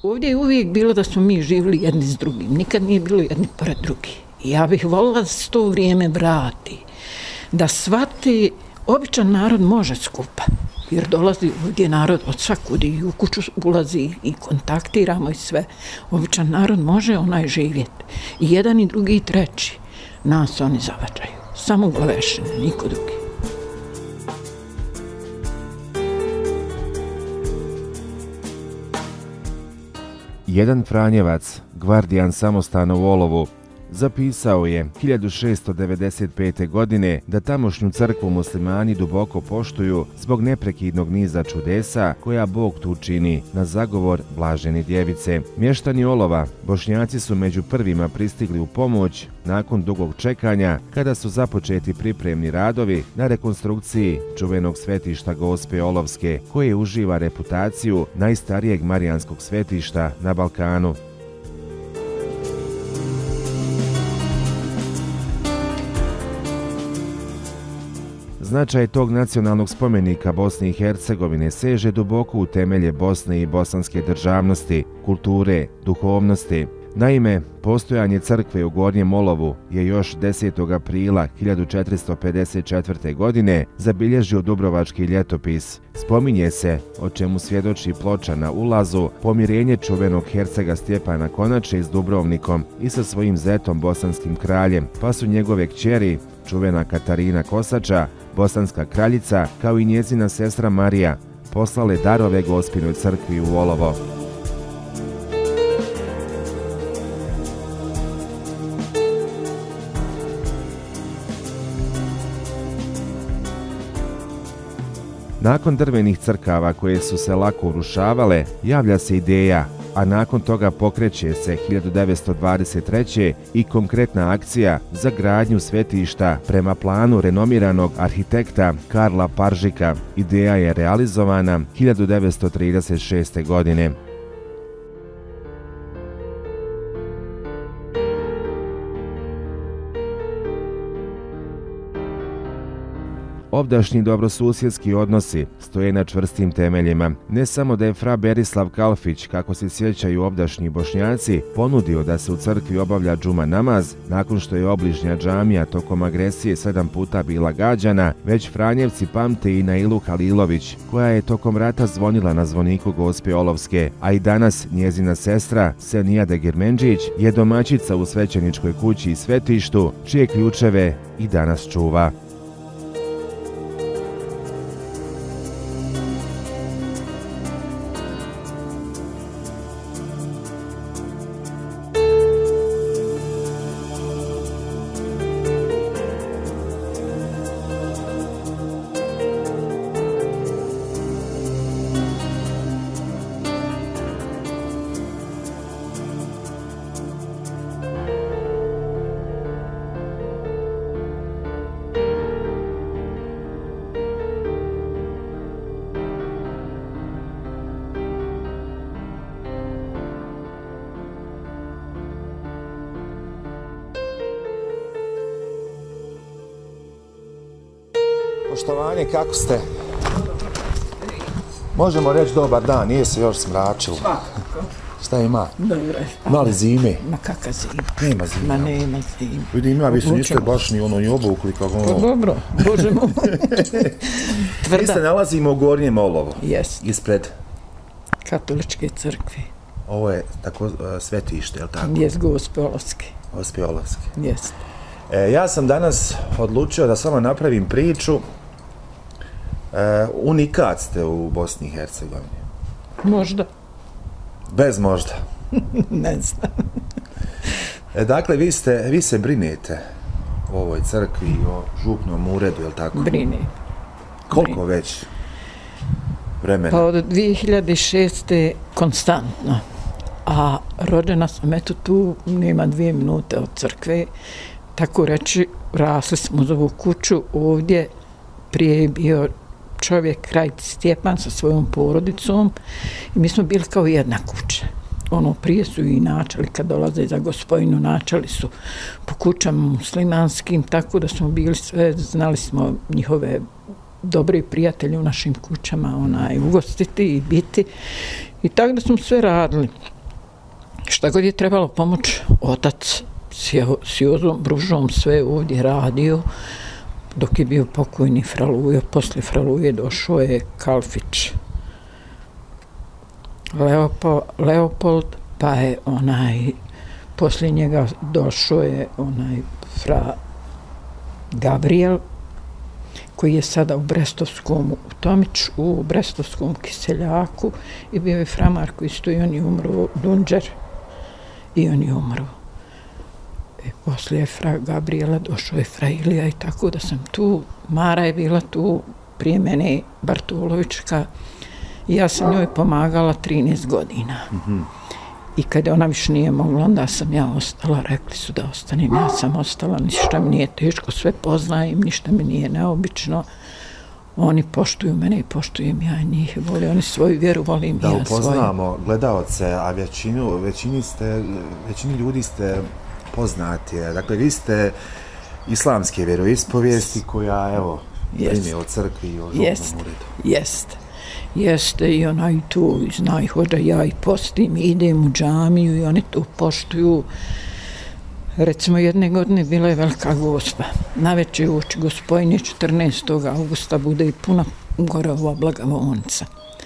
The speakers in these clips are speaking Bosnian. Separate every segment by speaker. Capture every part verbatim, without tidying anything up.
Speaker 1: Ovdje je uvijek bilo da smo mi živjeli jedni s drugim, nikad nije bilo jedni pored drugi. Ja bih voljela da se to vrijeme vrati, da shvati običan narod može skupa, jer dolazi ovdje narod od svakud i u kuću ulazi i kontaktiramo i sve. Običan narod može onaj živjeti. I jedan i drugi i treći. Nas oni zavađaju. Samo glavešine, niko drugi.
Speaker 2: Jedan Franjevac, gvardijan samostana u Olovu, zapisao je hiljadu šesto devedeset pete. godine da tamošnju crkvu muslimani duboko poštuju zbog neprekidnog niza čudesa koja Bog tu čini na zagovor Blažene djevice. Mještani Olova, Bošnjaci su među prvima pristigli u pomoć nakon dugog čekanja kada su započeti pripremni radovi na rekonstrukciji čuvenog svetišta Gospe Olovske, koje uživa reputaciju najstarijeg marijanskog svetišta na Balkanu. Značaj tog nacionalnog spomenika Bosne i Hercegovine seže duboko u temelje Bosne i bosanske državnosti, kulture, duhovnosti. Naime, postojanje crkve u Gornjem Olovu je još desetog aprila hiljadu četiristo pedeset četvrte. godine zabilježio Dubrovački ljetopis. Spominje se, o čemu svjedoči ploča na ulazu, pomirenje čuvenog hercega Stjepana Konače s Dubrovnikom i sa svojim zetom bosanskim kraljem, pa su njegove kćeri, čuvena Katarina Kosača, bosanska kraljica, kao i njezina sestra Marija, poslale darove Gospinoj crkvi u Olovo. Nakon drvenih crkava koje su se lako urušavale, javlja se ideja, a nakon toga pokreće se hiljadu devetsto dvadeset treće. i konkretna akcija za gradnju svetišta prema planu renomiranog arhitekta Karla Paržika. Ideja je realizovana hiljadu devetsto trideset šeste. godine. Ovdašnji dobrosusjedski odnosi stoje na čvrstim temeljima. Ne samo da je fra Berislav Kalfić, kako se sjećaju ovdašnji Bošnjaci, ponudio da se u crkvi obavlja džuma namaz, nakon što je obližnja džamija tokom agresije sedam puta bila gađana, već Franjevci pamte i Nailu Halilović, koja je tokom rata zvonila na zvoniku Gospe Olovske, a i danas njezina sestra, Senija Degirmendžić, je domaćica u svećeničkoj kući i svetištu, čije ključeve i danas čuva.
Speaker 3: Poštovanje, kako ste? Možemo reći dobar dan, nije se još smračilo.
Speaker 1: Svakako.
Speaker 3: Šta ima?
Speaker 1: Dobro je.
Speaker 3: Ima li zime?
Speaker 1: Ma kakva zima?
Speaker 3: Nema zime.
Speaker 1: Ma nema zime.
Speaker 3: Vidim, ima, vi su niste baš ni ono i obukli kako ono...
Speaker 1: Dobro, Bože moj.
Speaker 3: Mi se nalazimo u Gornjem Olovu.
Speaker 1: Jest.
Speaker 3: Ispred
Speaker 1: Katoličke crkve.
Speaker 3: Ovo je tako uh, svetište, je li tako?
Speaker 1: Jest Gospe Olovske.
Speaker 3: Gospe Olovske.
Speaker 1: Jest.
Speaker 3: E, ja sam danas odlučio da samo napravim priču. E, unikat ste u Bosni i Hercegovini.
Speaker 1: Možda.
Speaker 3: Bez možda.
Speaker 1: Ne znam.
Speaker 3: E, dakle, vi, ste, vi se brinete o ovoj crkvi i o župnom uredu, je li tako?
Speaker 1: Brine.
Speaker 3: Koliko
Speaker 1: Brine.
Speaker 3: već vremena?
Speaker 1: Pa od dvije hiljade šeste. konstantno. A rođena sam, eto tu, nema dvije minute od crkve. Tako reći, rasli smo za ovu kuću. Ovdje prije je bio čovjek, kralj Stjepan sa svojom porodicom i mi smo bili kao jedna kuća. Ono, prije su i načeli, kad dolaze za Gospojinu, načeli su po kućama muslimanskim, tako da smo bili sve, znali smo njihove dobri prijatelji u našim kućama, onaj, ugostiti i biti. I tako da smo sve radili. Šta god je trebalo pomoć, otac s Jozom Bružom sve ovdje radio, dok je bio pokojni Fralujo. Posle Fraluje došao je Kalfić Leopold, Leopold, pa je onaj, poslije njega došao je onaj fra Gabriel, koji je sada u Brestovskom, u Tomić, u Brestovskom Kiseljaku, i bio je fra Marko isto, i on je umro, Dunđer, i on je umro. E, poslije fra Gabriela došao je fra Ilija, i tako da sam tu, Mara je bila tu prije mene, Bartolovićka, i ja sam njoj pomagala trinaest godina. Mm-hmm. I kada ona više nije mogla, onda sam ja ostala, rekli su da ostanem, ja sam ostala, ništa mi nije teško, sve poznajem, ništa mi nije neobično. Oni poštuju mene i poštujem ja njih, vole oni svoju vjeru, volim
Speaker 3: da
Speaker 1: ja svoju.
Speaker 3: Da upoznamo gledalce, a većinu, većini, ste, većini ljudi ste poznati. Dakle, vi ste islamske vjeroispovijesti koja, evo, brine o crkvi i o župnom uredu.
Speaker 1: Jeste. Jeste, i onaj tu zna i hođa, ja i postim, idem u džamiju i oni tu poštuju. Recimo, jedne godine bila je velika gospa. Navečer uoči Gospojnje četrnaestog augusta bude i puna gore ova blagovoljnica.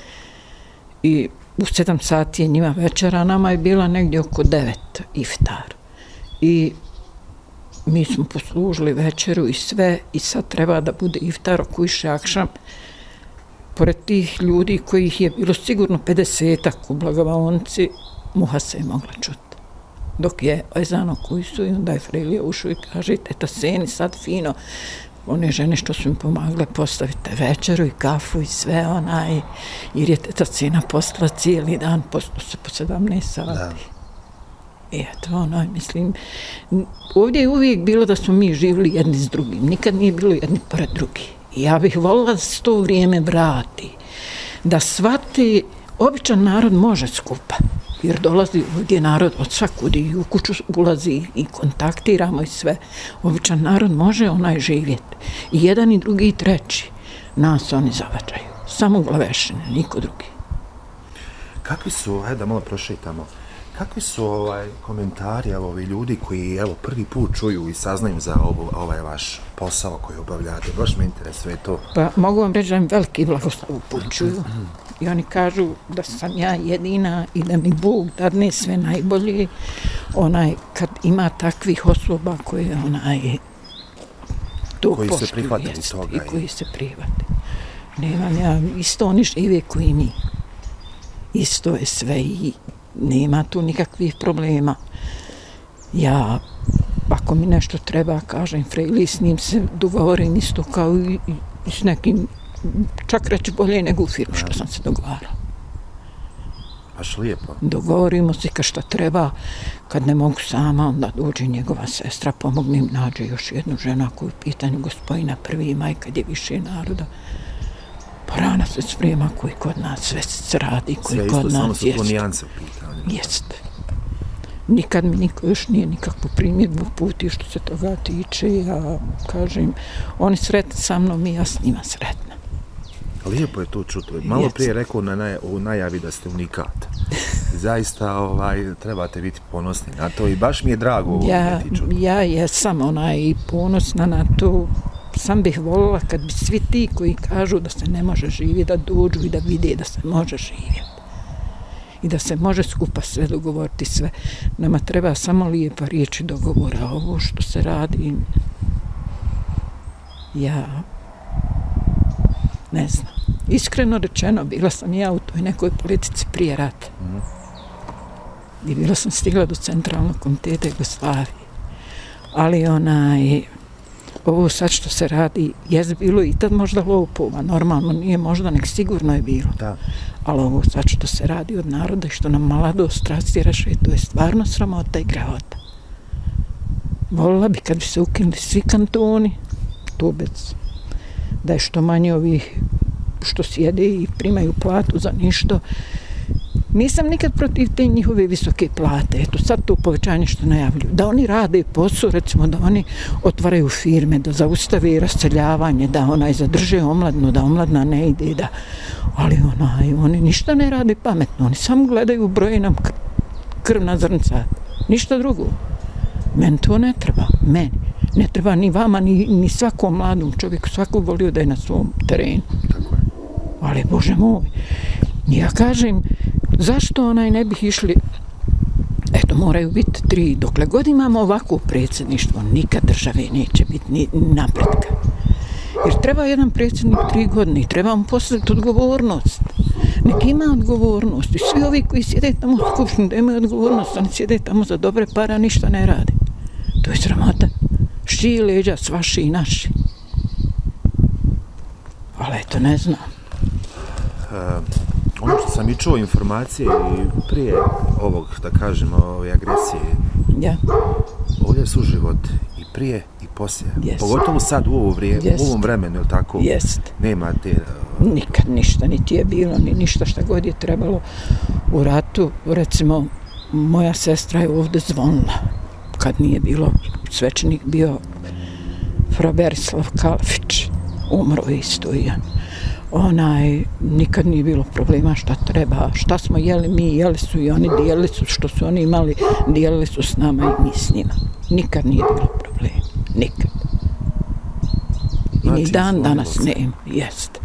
Speaker 1: I u sedam sati je njima večera, nama je bila negdje oko devet iftar. I mi smo poslužili večeru i sve, i sad treba da bude iftar oko iše akšam. Pored tih ljudi kojih je bilo sigurno pedesetak u blagovaonici, muha se je mogla čuti. Dok je ezano koji su, i onda je Frelija ušao i kaže, teta Seni, sad fino, one žene što su mi pomagle, postavite večeru i kafu i sve onaj, jer je teta Sena postala cijeli dan, postala se po sedamnaest sati. I eto, onaj, mislim, ovdje je uvijek bilo da smo mi živjeli jedni s drugim, nikad nije bilo jedni pored drugih. Ja bih volila da se to vrijeme vrati, da shvati, običan narod može skupa, jer dolazi ovdje narod od svakud i u kuću ulazi i kontaktiramo i sve. Običan narod može onaj živjeti. I jedan i drugi i treći. Nas oni zavađaju. Samo glavešine, niko drugi.
Speaker 3: Kakvi su, ajde da malo prošetamo, kakvi su ovaj, komentari evo, ovi ljudi koji evo, prvi put čuju i saznaju za ovo, ovaj vaš posao koji obavljate? Baš me interesuje to.
Speaker 1: Pa mogu vam reći da im veliki blagoslov upućuju. I oni kažu da sam ja jedina i da mi Bog dadne sve najbolje. Onaj, kad ima takvih osoba koje onaj, to
Speaker 3: koji
Speaker 1: poštuju,
Speaker 3: se prihvatili
Speaker 1: jest,
Speaker 3: toga.
Speaker 1: I koji se prihvate. Nemam ja, isto oni žive koji mi. Isto je sve i nema tu nikakvih problema. Ja, ako mi nešto treba, kažem Frejli, s njim se dogovorim isto kao i, i s nekim, čak reći bolje nego u firmu što sam se dogovarala.
Speaker 3: Baš lijepo.
Speaker 1: Dogovorimo se kad šta treba, kad ne mogu sama, onda dođe njegova sestra, pomogne im, nađe još jednu ženu koju u pitanju Gospojina prvi maj, kad je više naroda. Porana se sprema koji kod nas sve se radi, koji
Speaker 3: sve
Speaker 1: kod
Speaker 3: isto,
Speaker 1: nas
Speaker 3: jest. Samo su to nijance u pitanju.
Speaker 1: Jeste. Nikad mi niko još nije nikakvu primjedbu puti što se toga tiče. Ja kažem, oni sretni sa mnom i ja s njima sretna.
Speaker 3: Lijepo je to čuti. Malo prije rekao na naj, u najavi da ste unikat. Zaista ovaj, trebate biti ponosni na to i baš mi je drago ovo
Speaker 1: ja,
Speaker 3: čuti.
Speaker 1: Ja jesam onaj ponosna na to. Sam bih volila kad bi svi ti koji kažu da se ne može živjeti, da dođu i da vide da se može živjeti. I da se može skupa sve dogovoriti sve. Nama treba samo lijepa riječi dogovora. Ovo što se radi, ja ne znam. Iskreno rečeno, bila sam ja u toj nekoj politici prije rata. Mm. I bila sam stigla do centralnog komiteta Jugoslavije. Ali onaj, ovo sad što se radi, je bilo i tad možda lopova, normalno nije možda, nek sigurno je bilo.
Speaker 3: Da.
Speaker 1: Ali ovo sad što se radi od naroda i što nam mladost trasiraše, to je stvarno sramota i grehota. Volila bi kad bi se ukinuli svi kantoni, to bez, da je što manje ovih što sjede i primaju platu za ništo, Nisam nikad protiv te njihove visoke plate, eto sad to povećanje što najavljuju, da oni rade posao, recimo da oni otvaraju firme, da zaustave raseljavanje, da onaj zadrže omladnu, da omladna ne ide, da, ali onaj, oni ništa ne rade pametno, oni samo gledaju broje nam krvna zrnca, ništa drugo. Meni to ne treba, meni. Ne treba ni vama, ni, ni svakom mladom čovjeku, svako volio da je na svom terenu.
Speaker 3: Tako je.
Speaker 1: Ali, Bože moj, ja kažem, zašto onaj ne bih išli, eto, moraju biti tri, dokle god imamo ovako predsjedništvo, nikad države neće biti ni napretka. Jer treba jedan predsjednik tri godine i treba mu postaviti odgovornost. Nek ima odgovornost i svi ovi koji sjede tamo u skupštini da imaju odgovornost, oni sjede tamo za dobre para, ništa ne rade. To je sramota. Šiji leđa s vaši i naši. Ali eto, ne znam.
Speaker 3: Uh, ono što sam i čuo informacije i prije ovog, da kažemo, ove agresije,
Speaker 1: ja.
Speaker 3: Ovdje je suživot i prije i poslije.
Speaker 1: Yes.
Speaker 3: Pogotovo sad u, ovo vrije,
Speaker 1: yes.
Speaker 3: u ovom vremenu, ili tako?
Speaker 1: Jest.
Speaker 3: Nema te... Uh...
Speaker 1: Nikad ništa, niti je bilo, ni ništa šta god je trebalo u ratu. Recimo, moja sestra je ovdje zvonila. Kad nije bilo, svećenik bio fra Berislav Kalfić, umro isto i on. Onaj, nikad nije bilo problema šta treba, šta smo jeli mi, jeli su i oni, dijelili su što su oni imali, dijelili su s nama i mi s njima. Nikad nije bilo problema, nikad. I ni dan danas nema, jest.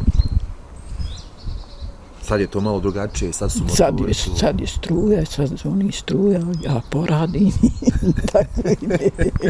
Speaker 3: Sad je to malo drugačije, sad su
Speaker 1: sad
Speaker 3: motori
Speaker 1: je,
Speaker 3: tu.
Speaker 1: sad je struja, sad zvoni struja, ja poradim. Tako ide.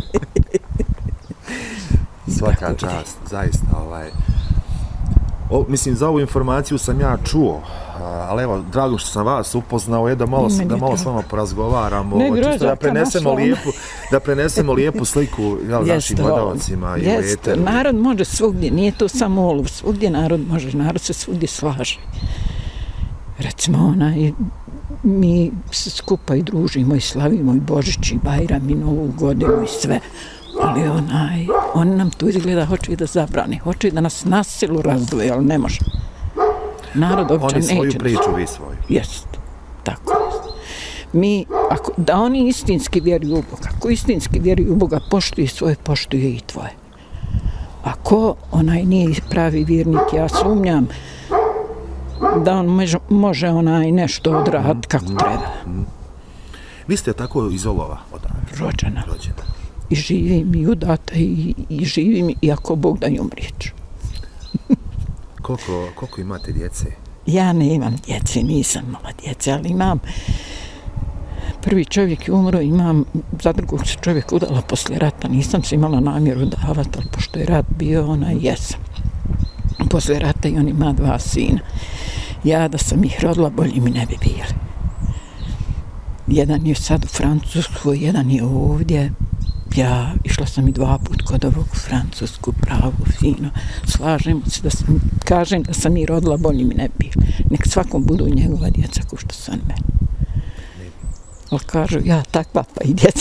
Speaker 3: Svaka čast, zaista. Ovaj. O, mislim, za ovu informaciju sam ja čuo, ali evo, drago što sam vas upoznao, je da malo, da malo s vama porazgovaramo,
Speaker 1: ne,
Speaker 3: čisto da prenesemo lijepu, da prenesemo lijepu sliku jel, našim gledalcima i u eteru.
Speaker 1: Narod može svugdje, nije to samo olov, svugdje narod može, narod se svugdje slaže. Recimo, onaj, mi se skupa i družimo i slavimo i Božić i Bajram i Novu godinu i sve. Ali onaj, oni nam tu izgleda hoće da zabrani, hoće da nas na silu razdvoje, ali ne može. Narod uopće neće.
Speaker 3: Oni svoju priču, vi svoju.
Speaker 1: Jest, tako jest. Mi, ako, da oni istinski vjeruju u Boga, ako istinski vjeruju u Boga, poštuje svoje, poštuje i tvoje. Ako onaj nije pravi vjernik, ja sumnjam da on može, može onaj nešto odraditi kako treba.
Speaker 3: Vi ste tako iz olova odavljeni?
Speaker 1: Rođena.
Speaker 3: Rođena.
Speaker 1: I živim i udata i, i živim i ako Bog da i umrijeću.
Speaker 3: koliko, koliko imate djece?
Speaker 1: Ja ne imam djece, nisam mala djece, ali imam, prvi čovjek je umro, imam, za drugog se čovjek udala posle rata, nisam se imala namjeru davati, ali pošto je rat bio, ona jesam. Posle rata i on ima dva sina. Ja da sam ih rodila, bolji mi ne bi bili. Jedan je sad u Francuskoj, jedan je ovdje. Ja išla sam i dva put kod ovog u Francusku, pravo, fino. Slažem se da sam, kažem da sam ih rodila, bolji mi ne bi. Nek svakom budu njegova djeca ko što su on meni. Ali kažu, ja takva, pa i djeca.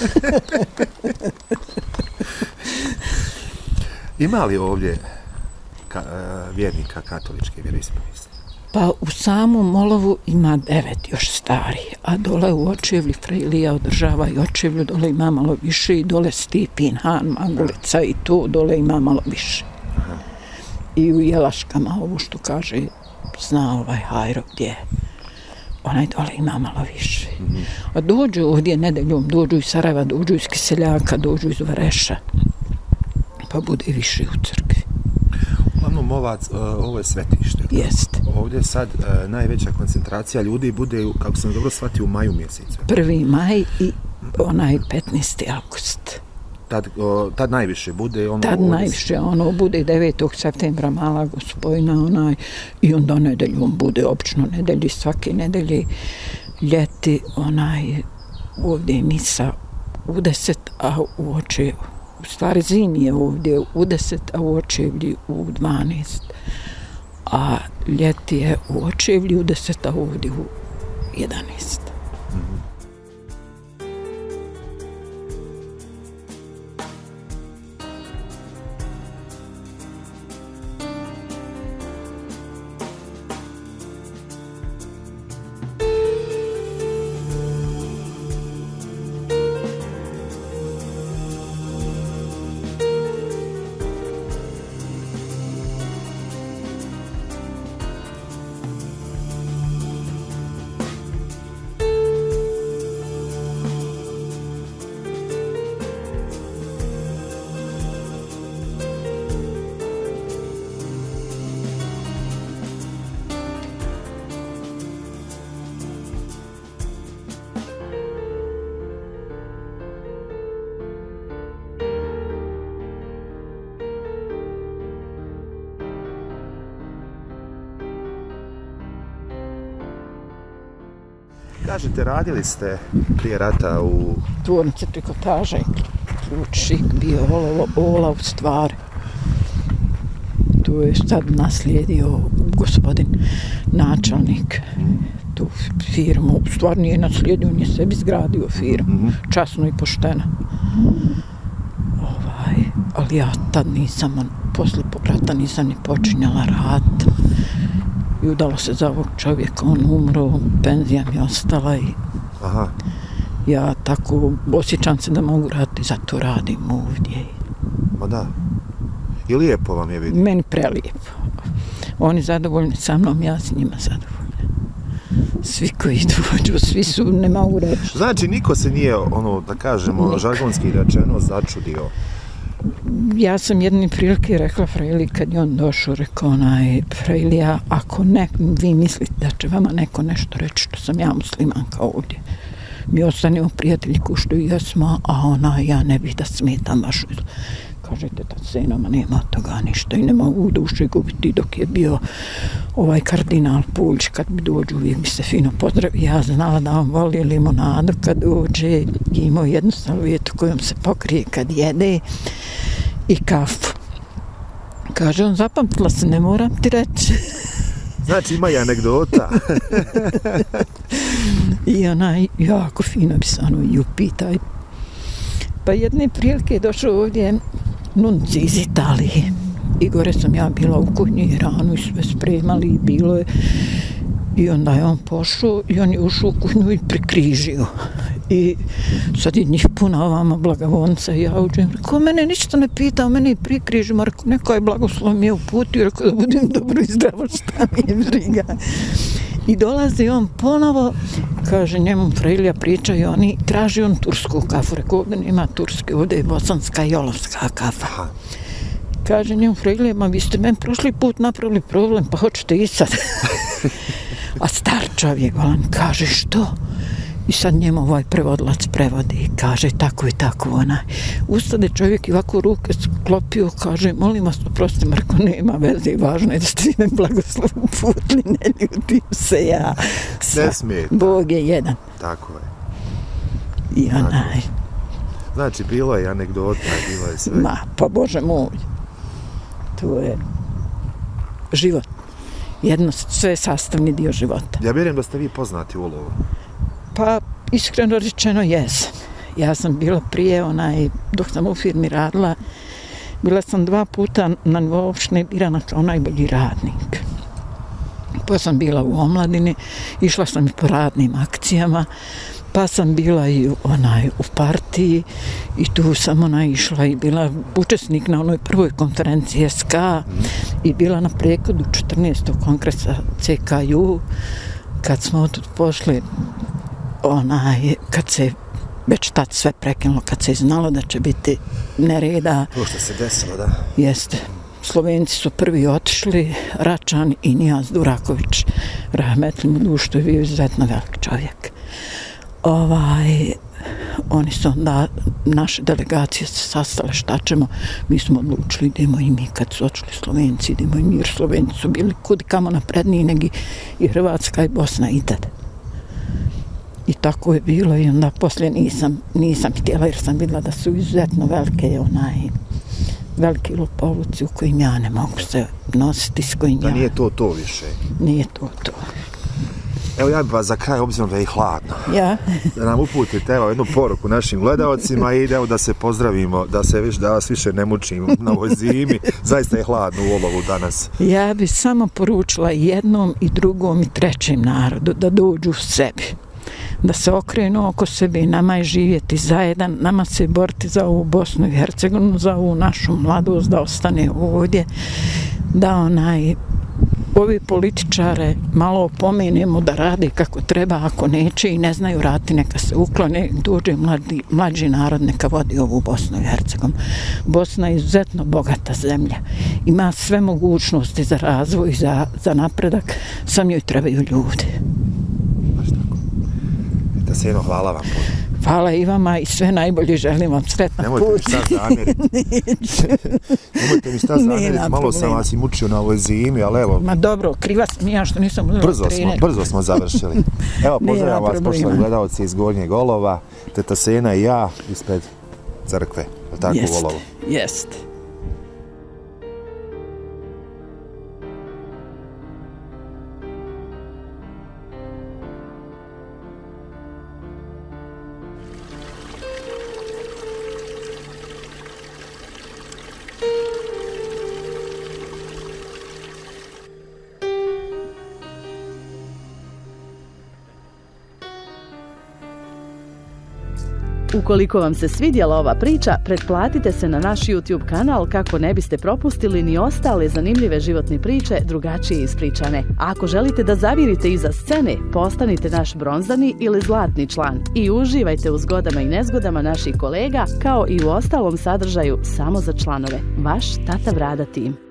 Speaker 3: Ima li ovdje ka, vjernika katoličke vjeroispovesti?
Speaker 1: Pa u samom Molovu ima devet još stari, a dole u Očevlji Frejlija održava i Očevlju, dole ima malo više i dole Stipin, Han, Mangulica i to dole ima malo više. Aha. I u Jelaškama, ovo što kaže, zna ovaj Hajro gdje, onaj dole ima malo više. Mm-hmm. A dođu ovdje nedeljom, dođu iz Sarajeva, dođu iz Kiseljaka, dođu iz Vareša, pa bude više u crkvi.
Speaker 3: Uglavnom, Movac, uh, ovo je svetište.
Speaker 1: Jest.
Speaker 3: Ovdje sad uh, najveća koncentracija ljudi bude, kako sam dobro shvatio, u maju mjesecu.
Speaker 1: Prvi maj i onaj petnaesti avgust.
Speaker 3: Tad, uh, tad najviše bude ono...
Speaker 1: Tad najviše, ono bude devetog septembra mala Gospojna, onaj, i onda nedeljom bude, obično nedelji, svake nedelje, ljeti, onaj, ovdje je misa u deset, a u Očevu. U stvari zimi je ovdje u deset, a u Očevlji u dvanaest. A ljeti je u Očevlji u deset, a ovdje u jedanaest. Mm-hmm.
Speaker 3: Kažete, radili ste prije rata u...
Speaker 1: Tvornice trikotaža i ključ šik bio olovo, ola u stvari. Tu je sad naslijedio gospodin načelnik tu firmu. U stvari nije naslijedio, on je sebi zgradio firmu. Mm-hmm. Časno i pošteno. Ovaj, ali ja tad nisam, posle rata nisam ni počinjala rad. I udalo se za ovog čovjeka, on umro, penzija mi ostala i
Speaker 3: Aha.
Speaker 1: ja tako osjećam se da mogu raditi, zato radim ovdje.
Speaker 3: Ma da. I lijepo vam je vidjeti?
Speaker 1: Meni prelijepo. Oni zadovoljni sa mnom, ja s njima zadovoljna. Svi koji dođu, svi su, ne mogu reći.
Speaker 3: Znači, niko se nije, ono, da kažemo, žargonski rečeno, začudio?
Speaker 1: Ja sam jedne prilike rekla Frejli kad je on došao, rekao onaj, Frejlija, ako ne, vi mislite da će vama neko nešto reći što sam ja muslimanka ovdje. Mi ostanemo prijatelji ko što i jesmo, a ona, ja ne bih da smetam vašu. Kažete, tad senoma nema od toga ništa i ne mogu u duši gubiti dok je bio ovaj kardinal Puljić, kad bi dođu uvijek bi se fino pozdravio. Ja znala da on voli limonadu kad dođe i imao jednu salvijetu kojom se pokrije kad jede i kafu. Kaže on, zapamtila se, ne moram ti reći.
Speaker 3: Znači ima i anegdota.
Speaker 1: I onaj, jako fino bi se ono i upita. Pa jedne prilike je došao ovdje nunci iz Italije. I gore sam ja bila u kuhinji i ranu i sve spremali i bilo je. I onda je on pošao i on je ušao u kuhinju i prikrižio. I sad je njih puna ovama blagovonca i ja uđem. Rekao, mene ništa ne pitao, mene i prikrižimo. Rekao, neko je blagoslov mi je uputio. Rekao, da budem dobro i zdravo, šta mi je briga. I dolazi on ponovo, kaže njemu Frejlija pričaju, oni traži on tursku kafu. Rekao, ovdje nema turske, ovdje je bosanska i olovska kafa. Kaže njemu Frejlija, ma vi ste meni prošli put napravili problem, pa hoćete i sad. A star čovjek, volan, kaže što? I sad njemu ovaj prevodlac prevodi i kaže tako i tako onaj. Ustade čovjek i ovako ruke sklopio, kaže, molim vas, oprosti, Marko, nema veze, važno je da ste me blagoslov uputili, ne ljutim se ja.
Speaker 3: Ne smijete.
Speaker 1: Bog je jedan.
Speaker 3: Tako je.
Speaker 1: I onaj.
Speaker 3: Znači, bilo je anegdota, bilo je sve.
Speaker 1: Ma, pa Bože moj. To je život. Jedno, sve je sastavni dio života.
Speaker 3: Ja vjerujem da ste vi poznati u olovu.
Speaker 1: Pa, iskreno rečeno, jesam. Ja sam bila prije, onaj, dok sam u firmi radila, bila sam dva puta na nivou opštine birana kao najbolji radnik. Pa sam bila u omladini, išla sam i po radnim akcijama, pa sam bila i onaj, u partiji i tu sam onaj, išla i bila učesnik na onoj prvoj konferenciji S K i bila na prekodu četrnaestog kongresa C K U kad smo od pošli onaj, kad se već tad sve prekinulo, kad se znalo da će biti nereda.
Speaker 3: To što se desilo, da.
Speaker 1: Jeste. Slovenci su prvi otišli, Račan i Nijaz Duraković, rahmetli mu dušu, to je bio izuzetno velik čovjek. Ovaj, oni su onda, naše delegacije se sastale, šta ćemo, mi smo odlučili, idemo i mi, kad su otišli Slovenci, idemo i mi, jer Slovenci su bili kud kamo napredniji nego i Hrvatska i Bosna i tad. I tako je bilo i onda poslije nisam, nisam htjela jer sam vidjela da su izuzetno velike onaj, veliki lopovluci u kojim ja ne mogu se nositi, s kojim
Speaker 3: da
Speaker 1: ja...
Speaker 3: nije to to više.
Speaker 1: Nije to to.
Speaker 3: Evo ja bih vas za kraj, obzirom da je hladno,
Speaker 1: ja?
Speaker 3: da nam uputite evo jednu poruku našim gledaocima i evo da se pozdravimo, da se viš, da vas više ne mučim na ovoj zimi. Zaista je hladno u olovu danas.
Speaker 1: Ja bih samo poručila jednom i drugom i trećem narodu da dođu u sebi. Da se okrenu oko sebe i nama je živjeti zajedan, nama se boriti za ovu Bosnu i Hercegovinu, za ovu našu mladost da ostane ovdje, da onaj, ovi političare malo opomenemo da rade kako treba, ako neće i ne znaju raditi, neka se uklone, dođe mladi, mlađi narod, neka vodi ovu Bosnu i Hercegovinu. Bosna je izuzetno bogata zemlja, ima sve mogućnosti za razvoj, za, za napredak, sam joj trebaju ljudi.
Speaker 3: Da se jedno, hvala vam.
Speaker 1: Hvala i vama i sve najbolje, želim vam sretan
Speaker 3: Nemojte
Speaker 1: put.
Speaker 3: mi šta zamjeriti. Nemojte mi šta zamjeriti, malo sam vas i mučio na ovoj zimi, ali evo.
Speaker 1: Ma dobro, kriva sam ja što nisam uzela
Speaker 3: Brzo smo,
Speaker 1: trener.
Speaker 3: brzo smo završili. Evo, pozdravljam vas,
Speaker 1: problema.
Speaker 3: poštovani gledalci iz Gornjeg Olova, teta Sena i ja ispred crkve, je tako u Olovu?
Speaker 1: Jeste.
Speaker 4: Ukoliko vam se svidjela ova priča, pretplatite se na naš YouTube kanal kako ne biste propustili ni ostale zanimljive životne priče drugačije ispričane. A ako želite da zavirite iza scene, postanite naš bronzani ili zlatni član i uživajte u zgodama i nezgodama naših kolega kao i u ostalom sadržaju samo za članove. Vaš Tata Vrada tim.